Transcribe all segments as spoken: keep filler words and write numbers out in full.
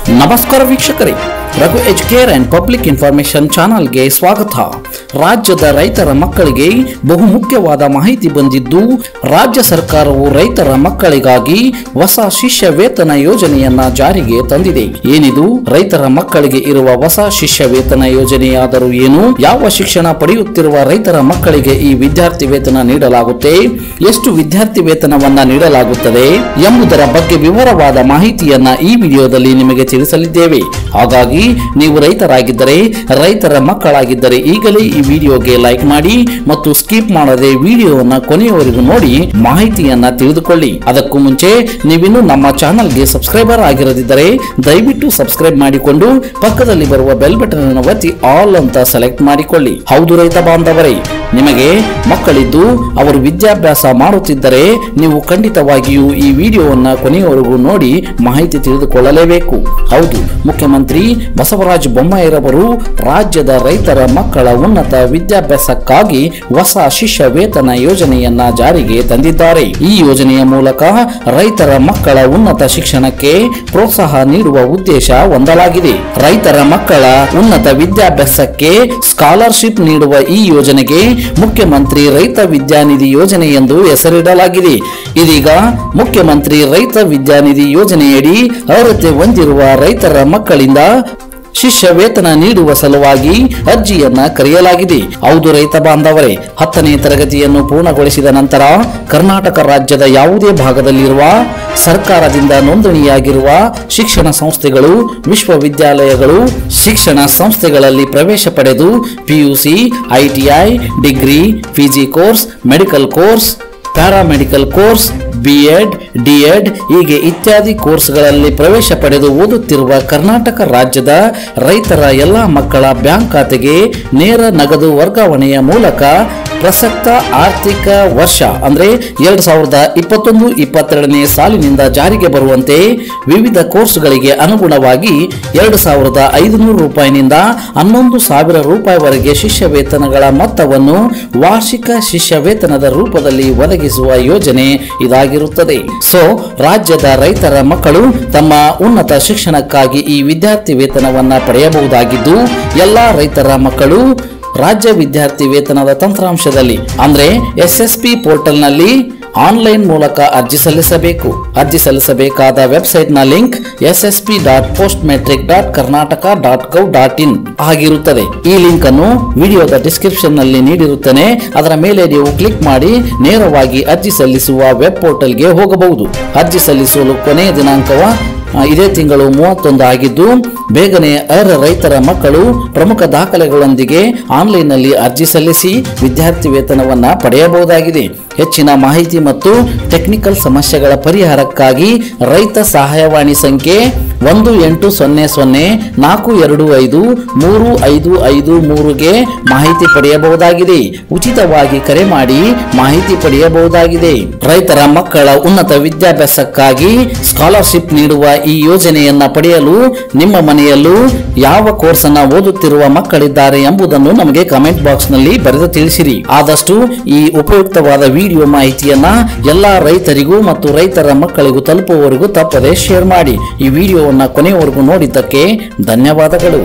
ನಮಸ್ಕಾರ ವೀಕ್ಷಕರೇ, Raghu Educare and public information ಚಾನಲ್ಗೆ ಸ್ವಾಗತ. ರಾಜ್ಯದ ರೈತರ ಮಕ್ಕಳಿಗೆ ಬಹುಮುಖ್ಯವಾದ ಮಾಹಿತಿ ಬಂದಿದ್ದು, ರಾಜ್ಯ ಸರ್ಕಾರವು ರೈತರ ಮಕ್ಕಳಿಗಾಗಿ ಹೊಸ ಶಿಷ್ಯ ವೇತನ ಯೋಜನೆಯನ್ನ ಜಾರಿಗೆ ತಂದಿದೆ. ಏನಿದು ರೈತರ ಮಕ್ಕಳಿಗೆ ಇರುವ ಹೊಸ ಶಿಷ್ಯ ವೇತನ ಯೋಜನೆಯಾದರೂ ಏನು, ಯಾವ ಶಿಕ್ಷಣ ಪಡೆಯುತ್ತಿರುವ ರೈತರ ಮಕ್ಕಳಿಗೆ ಈ ವಿದ್ಯಾರ್ಥಿ ವೇತನ ನೀಡಲಾಗುತ್ತೆ, ಎಷ್ಟು ವಿದ್ಯಾರ್ಥಿ ವೇತನವನ್ನ ನೀಡಲಾಗುತ್ತದೆ ಎಂಬುದರ ಬಗ್ಗೆ ವಿವರವಾದ ಮಾಹಿತಿಯನ್ನ ಈ ವಿಡಿಯೋದಲ್ಲಿ ನಿಮಗೆ ತಿಳಿಸಲಿದ್ದೇವೆ. ಹಾಗಾಗಿ ನೀವು ರೈತರಾಗಿದ್ದರೆ, ರೈತರ ಮಕ್ಕಳಾಗಿದ್ದರೆ ಈಗಲೇ ಈ ವಿಡಿಯೋಗೆ ಲೈಕ್ ಮಾಡಿ ಮತ್ತು ಸ್ಕಿಪ್ ಮಾಡದೆ ವಿಡಿಯೋವನ್ನ ಕೊನೆಯವರೆಗೂ ನೋಡಿ ಮಾಹಿತಿಯನ್ನ ತಿಳಿದುಕೊಳ್ಳಿ. ಅದಕ್ಕೂ ಮುಂಚೆ ನೀವಿನ್ನು ನಮ್ಮ ಚಾನಲ್ಗೆ ಸಬ್ಸ್ಕ್ರೈಬರ್ ಆಗಿರದಿದ್ದರೆ ದಯವಿಟ್ಟು ಸಬ್ಸ್ಕ್ರೈಬ್ ಮಾಡಿಕೊಂಡು ಪಕ್ಕದಲ್ಲಿ ಬರುವ ಬೆಲ್ ಬಟನ್ ಅನ್ನು ಒತ್ತಿ ಆಲ್ ಅಂತ ಸೆಲೆಕ್ಟ್ ಮಾಡಿಕೊಳ್ಳಿ. ಹೌದು ರೈತ ಬಾಂಧವರೇ, ನಿಮಗೆ ಮಕ್ಕಳಿದ್ದು ಅವರು ವಿದ್ಯಾಭ್ಯಾಸ ಮಾಡುತ್ತಿದ್ದರೆ ನೀವು ಖಂಡಿತವಾಗಿಯೂ ಈ ವಿಡಿಯೋವನ್ನ ಕೊನೆಯವರೆಗೂ ನೋಡಿ ಮಾಹಿತಿ ತಿಳಿದುಕೊಳ್ಳಲೇಬೇಕು. ಹೌದು, ಮುಖ್ಯಮಂತ್ರಿ ಬಸವರಾಜ ಬೊಮ್ಮಾಯಿರವರು ರಾಜ್ಯದ ರೈತರ ಮಕ್ಕಳ ಉನ್ನತ ವಿದ್ಯಾಭ್ಯಾಸಕ್ಕಾಗಿ ಹೊಸ ಶಿಷ್ಯ ವೇತನ ಯೋಜನೆಯನ್ನ ಜಾರಿಗೆ ತಂದಿದ್ದಾರೆ. ಈ ಯೋಜನೆಯ ಮೂಲಕ ರೈತರ ಮಕ್ಕಳ ಉನ್ನತ ಶಿಕ್ಷಣಕ್ಕೆ ಪ್ರೋತ್ಸಾಹ ನೀಡುವ ಉದ್ದೇಶ ಹೊಂದಲಾಗಿದೆ. ರೈತರ ಮಕ್ಕಳ ಉನ್ನತ ವಿದ್ಯಾಭ್ಯಾಸಕ್ಕೆ ಸ್ಕಾಲರ್ಶಿಪ್ ನೀಡುವ ಈ ಯೋಜನೆಗೆ ಮುಖ್ಯಮಂತ್ರಿ ರೈತ ವಿದ್ಯಾನಿಧಿ ಯೋಜನೆ ಎಂದು ಹೆಸರಿಡಲಾಗಿದೆ. ಇದೀಗ ಮುಖ್ಯಮಂತ್ರಿ ರೈತ ವಿದ್ಯಾನಿಧಿ ಯೋಜನೆಯಡಿ ಅರ್ಹತೆ ಹೊಂದಿರುವ ರೈತರ ಮಕ್ಕಳಿಂದ ಶಿಷ್ಯ ವೇತನ ನೀಡುವ ಸಲುವಾಗಿ ಅರ್ಜಿಯನ್ನ ಕರೆಯಲಾಗಿದೆ. ಹೌದು ರೈತ ಬಾಂಧವರೇ, ಹತ್ತನೇ ತರಗತಿಯನ್ನು ಪೂರ್ಣಗೊಳಿಸಿದ ನಂತರ ಕರ್ನಾಟಕ ರಾಜ್ಯದ ಯಾವುದೇ ಭಾಗದಲ್ಲಿರುವ ಸರ್ಕಾರದಿಂದ ನೋಂದಣಿಯಾಗಿರುವ ಶಿಕ್ಷಣ ಸಂಸ್ಥೆಗಳು, ವಿಶ್ವವಿದ್ಯಾಲಯಗಳು, ಶಿಕ್ಷಣ ಸಂಸ್ಥೆಗಳಲ್ಲಿ ಪ್ರವೇಶ ಪಡೆದು PUC, ITI, degree, PG course, medical course, paramedical course, B Ed, D Ed ಹೀಗೆ ಇತ್ಯಾದಿ ಕೋರ್ಸ್ಗಳಲ್ಲಿ ಪ್ರವೇಶ ಪಡೆದು ಓದುತ್ತಿರುವ ಕರ್ನಾಟಕ ರಾಜ್ಯದ ರೈತರ ಎಲ್ಲ ಮಕ್ಕಳ ಬ್ಯಾಂಕ್ ಖಾತೆಗೆ ನೇರ ನಗದು ವರ್ಗಾವಣೆಯ ಮೂಲಕ ಪ್ರಸಕ್ತ ಆರ್ಥಿಕ ವರ್ಷ ಅಂದ್ರೆ ಎರಡ್ ಸಾವಿರದ ಇಪ್ಪತ್ತೊಂದು ಇಪ್ಪತ್ತೆರಡನೇ ಸಾಲಿನಿಂದ ಜಾರಿಗೆ ಬರುವಂತೆ ವಿವಿಧ ಕೋರ್ಸ್ಗಳಿಗೆ ಅನುಗುಣವಾಗಿ ಎರಡು ಸಾವಿರದ ಐದುನೂರು ರೂಪಾಯಿನಿಂದ ಹನ್ನೊಂದು ಸಾವಿರ ರೂಪಾಯಿವರೆಗೆ ಶಿಷ್ಯ ವೇತನಗಳ ಮೊತ್ತವನ್ನು ವಾರ್ಷಿಕ ಶಿಷ್ಯ ವೇತನದ ರೂಪದಲ್ಲಿ ಒದಗಿಸುವ ಯೋಜನೆ ಇದಾಗಿರುತ್ತದೆ. ಸೊ ರಾಜ್ಯದ ರೈತರ ಮಕ್ಕಳು ತಮ್ಮ ಉನ್ನತ ಶಿಕ್ಷಣಕ್ಕಾಗಿ ಈ ವಿದ್ಯಾರ್ಥಿ ವೇತನವನ್ನ ಪಡೆಯಬಹುದಾಗಿದ್ದು, ಎಲ್ಲಾ ರೈತರ ಮಕ್ಕಳು ರಾಜ್ಯ ವಿದ್ಯಾರ್ಥಿ ವೇತನದ ತಂತ್ರಾಂಶದಲ್ಲಿ ಅಂದ್ರೆ ಎಸ್ ಎಸ್ ಪಿ ಪೋರ್ಟಲ್ ನಲ್ಲಿ ಆನ್ಲೈನ್ ಮೂಲಕ ಅರ್ಜಿ ಸಲ್ಲಿಸಬೇಕು. ಅರ್ಜಿ ಸಲ್ಲಿಸಬೇಕಾದ ವೆಬ್ಸೈಟ್ ನ link S S P dot post matric dot Karnataka dot gov dot in ಆಗಿರುತ್ತದೆ. ಈ ಲಿಂಕ್ ಅನ್ನು ವಿಡಿಯೋದ ಡಿಸ್ಕ್ರಿಪ್ಷನ್ ನಲ್ಲಿ ನೀಡಿರುತ್ತೇನೆ. ಅದರ ಮೇಲೆ ನೀವು ಕ್ಲಿಕ್ ಮಾಡಿ ನೇರವಾಗಿ ಅರ್ಜಿ ಸಲ್ಲಿಸುವ ವೆಬ್ ಪೋರ್ಟಲ್ಗೆ ಹೋಗಬಹುದು. ಅರ್ಜಿ ಸಲ್ಲಿಸಲು ಕೊನೆಯ ದಿನಾಂಕವ ಇದೇ ತಿಂಗಳು ಮೂವತ್ತೊಂದು ಆಗಿದ್ದು, ಬೇಗನೆ ಅರ್ಹ ರೈತರ ಮಕ್ಕಳು ಪ್ರಮುಖ ದಾಖಲೆಗಳೊಂದಿಗೆ ಆನ್ಲೈನ್ ನಲ್ಲಿ ಅರ್ಜಿ ಸಲ್ಲಿಸಿ ವಿದ್ಯಾರ್ಥಿ ವೇತನವನ್ನ ಪಡೆಯಬಹುದಾಗಿದೆ. ಹೆಚ್ಚಿನ ಮಾಹಿತಿ ಮತ್ತು ಟೆಕ್ನಿಕಲ್ ಸಮಸ್ಯೆಗಳ ಪರಿಹಾರಕ್ಕಾಗಿ ರೈತ ಸಹಾಯವಾಣಿ ಸಂಖ್ಯೆ ಒಂದು ಎಂಟು ಸೊನ್ನೆ ಸೊನ್ನೆ ನಾಲ್ಕು ಎರಡು ಐದು ಮೂರು ಐದು ಐದು ಮೂರುಗೆ ಮಾಹಿತಿ ಪಡೆಯಬಹುದಾಗಿದೆ. ಉಚಿತವಾಗಿ ಕರೆ ಮಾಡಿ ಮಾಹಿತಿ ಪಡೆಯಬಹುದಾಗಿದೆ. ರೈತರ ಮಕ್ಕಳ ಉನ್ನತ ವಿದ್ಯಾಭ್ಯಾಸಕ್ಕಾಗಿ ಸ್ಕಾಲರ್ಶಿಪ್ ನೀಡುವ ಈ ಯೋಜನೆಯನ್ನ ಪಡೆಯಲು ನಿಮ್ಮ ಮನೆಯಲ್ಲೂ ಯಾವ ಕೋರ್ಸ್ ಅನ್ನ ಓದುತ್ತಿರುವ ಮಕ್ಕಳಿದ್ದಾರೆ ಎಂಬುದನ್ನು ನಮಗೆ ಕಮೆಂಟ್ ಬಾಕ್ಸ್ ನಲ್ಲಿ ಬರೆದು ತಿಳಿಸಿರಿ. ಆದಷ್ಟು ಈ ಉಪಯುಕ್ತವಾದ ವಿಡಿಯೋ ಮಾಹಿತಿಯನ್ನ ಎಲ್ಲಾ ರೈತರಿಗೂ ಮತ್ತು ರೈತರ ಮಕ್ಕಳಿಗೂ ತಲುಪುವವರೆಗೂ ತಪ್ಪದೆ ಶೇರ್ ಮಾಡಿ. ಈ ವಿಡಿಯೋವನ್ನ ಕೊನೆಯವರೆಗೂ ನೋಡಿದ್ದಕ್ಕೆ ಧನ್ಯವಾದಗಳು.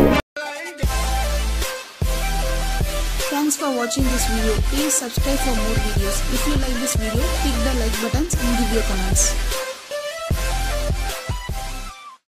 Thanks for watching this video. Please subscribe for more videos. If you like this video, click the like buttons and give your comments.